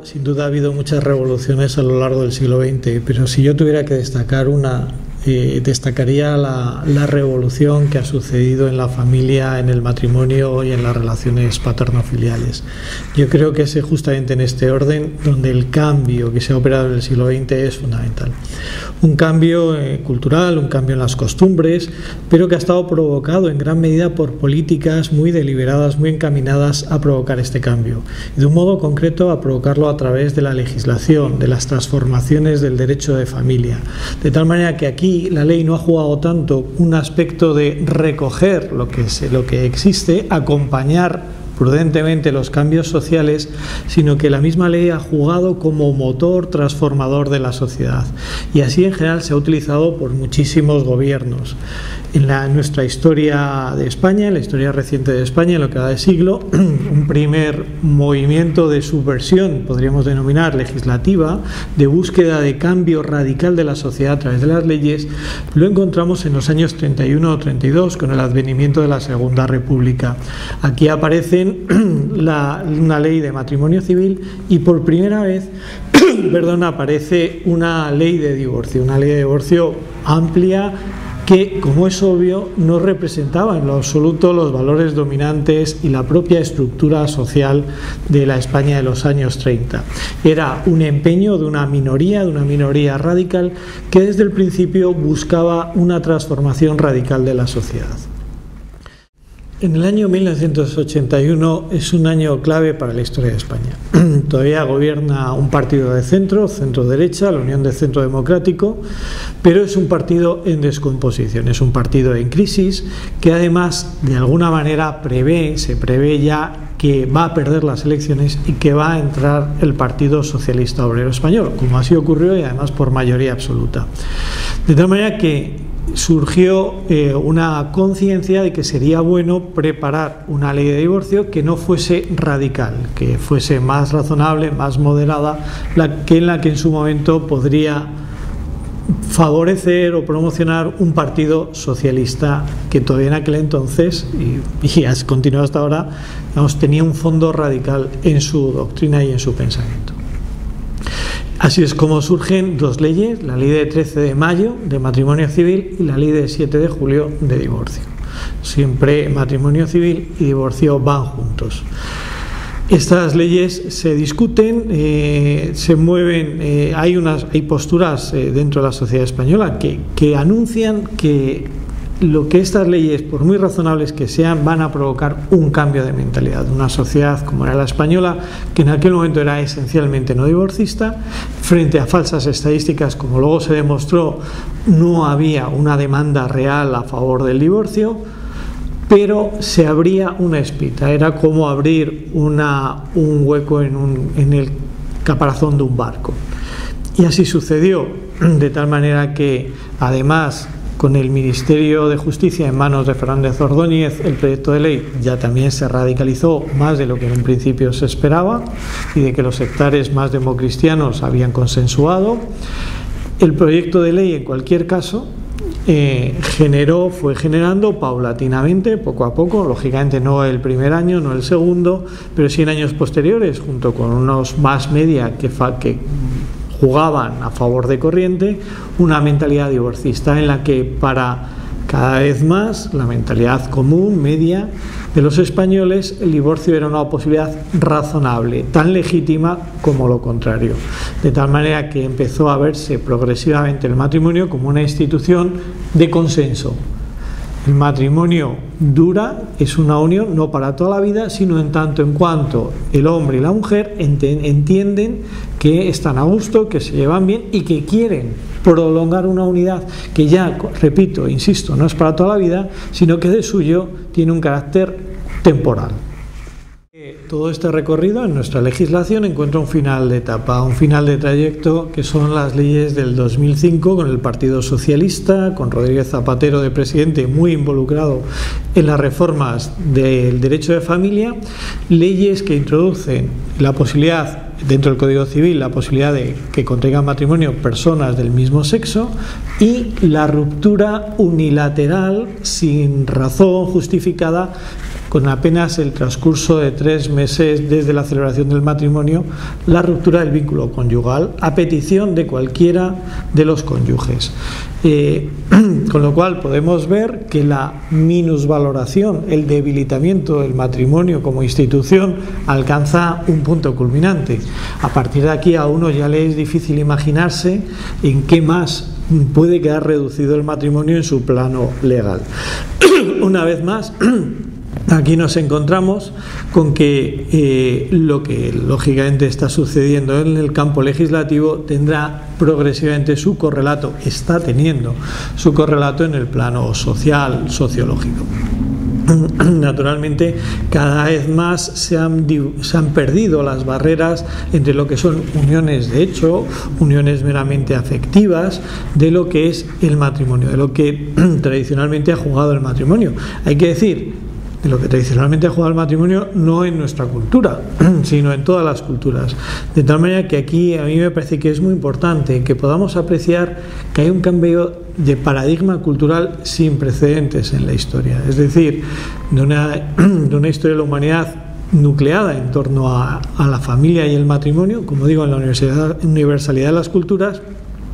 Sin duda ha habido muchas revoluciones a lo largo del siglo XX, pero si yo tuviera que destacar una, destacaría la revolución que ha sucedido en la familia, en el matrimonio y en las relaciones paterno-filiales. Yo creo que es justamente en este orden donde el cambio que se ha operado en el siglo XX es fundamental. Un cambio cultural, un cambio en las costumbres, pero que ha estado provocado en gran medida por políticas muy deliberadas, muy encaminadas a provocar este cambio. Y de un modo concreto a provocarlo a través de la legislación, de las transformaciones del derecho de familia. De tal manera que aquí la ley no ha jugado tanto un aspecto de recoger lo que existe, acompañar prudentemente los cambios sociales, sino que la misma ley ha jugado como motor transformador de la sociedad. Y así en general se ha utilizado por muchísimos gobiernos. En nuestra historia de España, en la historia reciente de España, en lo que va de siglo, un primer movimiento de subversión, podríamos denominar legislativa, de búsqueda de cambio radical de la sociedad a través de las leyes, lo encontramos en los años 31 o 32, con el advenimiento de la Segunda República. Aquí aparecen una ley de matrimonio civil y por primera vez aparece una ley de divorcio amplia, que, como es obvio, no representaba en lo absoluto los valores dominantes y la propia estructura social de la España de los años 30. Era un empeño de una minoría radical, que desde el principio buscaba una transformación radical de la sociedad. En el año 1981 es un año clave para la historia de España. Todavía gobierna un partido de centro-derecha, la Unión de Centro Democrático, pero es un partido en descomposición, es un partido en crisis que además de alguna manera se prevé ya que va a perder las elecciones y que va a entrar el Partido Socialista Obrero Español, como así ocurrió y además por mayoría absoluta. De tal manera que surgió una conciencia de que sería bueno preparar una ley de divorcio que no fuese radical, que fuese más razonable, más moderada, en la que en su momento podría favorecer o promocionar un partido socialista que todavía en aquel entonces, y ha continuado hasta ahora, tenía un fondo radical en su doctrina y en su pensamiento. Así es como surgen dos leyes, la ley de 13 de mayo de matrimonio civil y la ley de 7 de julio de divorcio. Siempre matrimonio civil y divorcio van juntos. Estas leyes se discuten, se mueven, hay posturas dentro de la sociedad española que anuncian que lo que estas leyes, por muy razonables que sean, van a provocar un cambio de mentalidad. Una sociedad como era la española, que en aquel momento era esencialmente no divorcista, frente a falsas estadísticas, como luego se demostró, no había una demanda real a favor del divorcio, pero se abría una espita, era como abrir un hueco en el caparazón de un barco. Y así sucedió, de tal manera que, además, con el Ministerio de Justicia en manos de Fernández Ordóñez, el proyecto de ley ya también se radicalizó más de lo que en un principio se esperaba y de que los sectares más democristianos habían consensuado. El proyecto de ley, en cualquier caso, fue generando paulatinamente, poco a poco, lógicamente no el primer año, no el segundo, pero sí en años posteriores, junto con unos más media que jugaban a favor de corriente, una mentalidad divorcista en la que para cada vez más la mentalidad común, media, de los españoles, el divorcio era una posibilidad razonable, tan legítima como lo contrario. De tal manera que empezó a verse progresivamente el matrimonio como una institución de consenso. El matrimonio es una unión no para toda la vida, sino en tanto en cuanto el hombre y la mujer entienden que están a gusto, que se llevan bien y que quieren prolongar una unidad que ya, repito, insisto, no es para toda la vida, sino que de suyo tiene un carácter temporal. Todo este recorrido en nuestra legislación encuentra un final de etapa, un final de trayecto, que son las leyes del 2005 con el Partido Socialista, con Rodríguez Zapatero de presidente, muy involucrado en las reformas del derecho de familia, leyes que introducen la posibilidad, dentro del Código Civil, la posibilidad de que contraigan matrimonio personas del mismo sexo y la ruptura unilateral, sin razón justificada, con apenas el transcurso de 3 meses desde la celebración del matrimonio, la ruptura del vínculo conyugal a petición de cualquiera de los cónyuges. Con lo cual podemos ver que la minusvaloración, el debilitamiento del matrimonio como institución alcanza un punto culminante. A partir de aquí a uno ya le es difícil imaginarse en qué más puede quedar reducido el matrimonio en su plano legal. Una vez más, aquí nos encontramos con que lo que lógicamente está sucediendo en el campo legislativo tendrá progresivamente su correlato, está teniendo su correlato en el plano social, sociológico. Naturalmente, cada vez más se han perdido las barreras entre lo que son uniones de hecho, uniones meramente afectivas, de lo que es el matrimonio, de lo que tradicionalmente ha jugado el matrimonio. Hay que decir, de lo que tradicionalmente ha jugado el matrimonio, no en nuestra cultura, sino en todas las culturas. De tal manera que aquí a mí me parece que es muy importante que podamos apreciar que hay un cambio de paradigma cultural sin precedentes en la historia. Es decir, de una historia de la humanidad nucleada en torno a la familia y el matrimonio, como digo, en la universalidad de las culturas,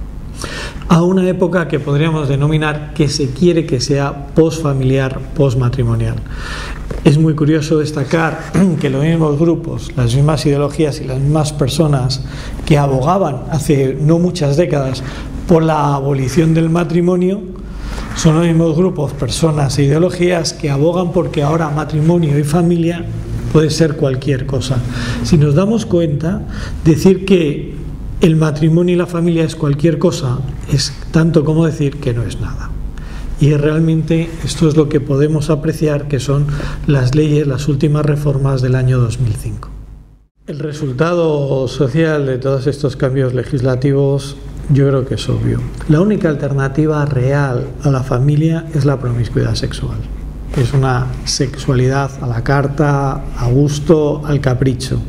a una época que podríamos denominar que se quiere que sea posfamiliar, posmatrimonial. Es muy curioso destacar que los mismos grupos, las mismas ideologías y las mismas personas que abogaban hace no muchas décadas por la abolición del matrimonio, son los mismos grupos, personas e ideologías que abogan porque ahora matrimonio y familia puede ser cualquier cosa. Si nos damos cuenta, decir que el matrimonio y la familia es cualquier cosa es tanto como decir que no es nada. Y realmente esto es lo que podemos apreciar, que son las leyes, las últimas reformas del año 2005. El resultado social de todos estos cambios legislativos yo creo que es obvio. La única alternativa real a la familia es la promiscuidad sexual. Es una sexualidad a la carta, a gusto, al capricho.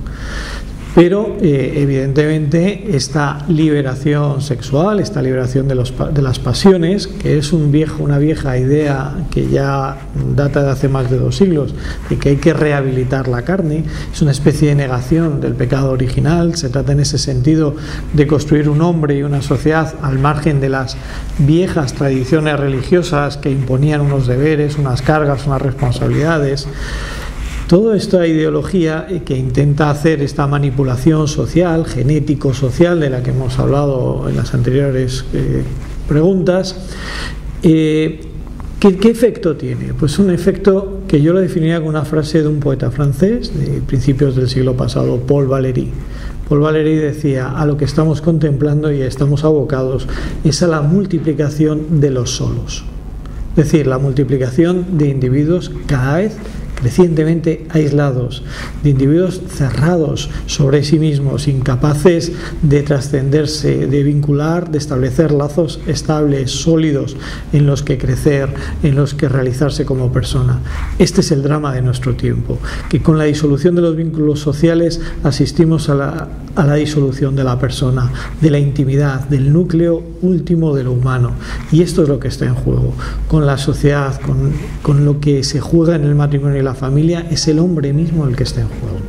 Pero evidentemente esta liberación sexual, esta liberación de las pasiones, que es una vieja idea que ya data de hace más de 2 siglos, de que hay que rehabilitar la carne, es una especie de negación del pecado original. Se trata en ese sentido de construir un hombre y una sociedad al margen de las viejas tradiciones religiosas que imponían unos deberes, unas cargas, unas responsabilidades. Toda esta ideología que intenta hacer esta manipulación social, genético-social, de la que hemos hablado en las anteriores preguntas, ¿qué efecto tiene? Pues un efecto que yo lo definiría con una frase de un poeta francés de principios del siglo pasado, Paul Valéry. Paul Valéry decía: a lo que estamos contemplando y estamos abocados es a la multiplicación de los solos. Es decir, la multiplicación de individuos cada vez crecientemente aislados, de individuos cerrados sobre sí mismos, incapaces de trascenderse, de vincular, de establecer lazos estables, sólidos, en los que crecer, en los que realizarse como persona. Este es el drama de nuestro tiempo, que con la disolución de los vínculos sociales asistimos a la disolución de la persona, de la intimidad, del núcleo último de lo humano. Y esto es lo que está en juego. Con la sociedad, con lo que se juega en el matrimonio y la familia, es el hombre mismo el que está en juego.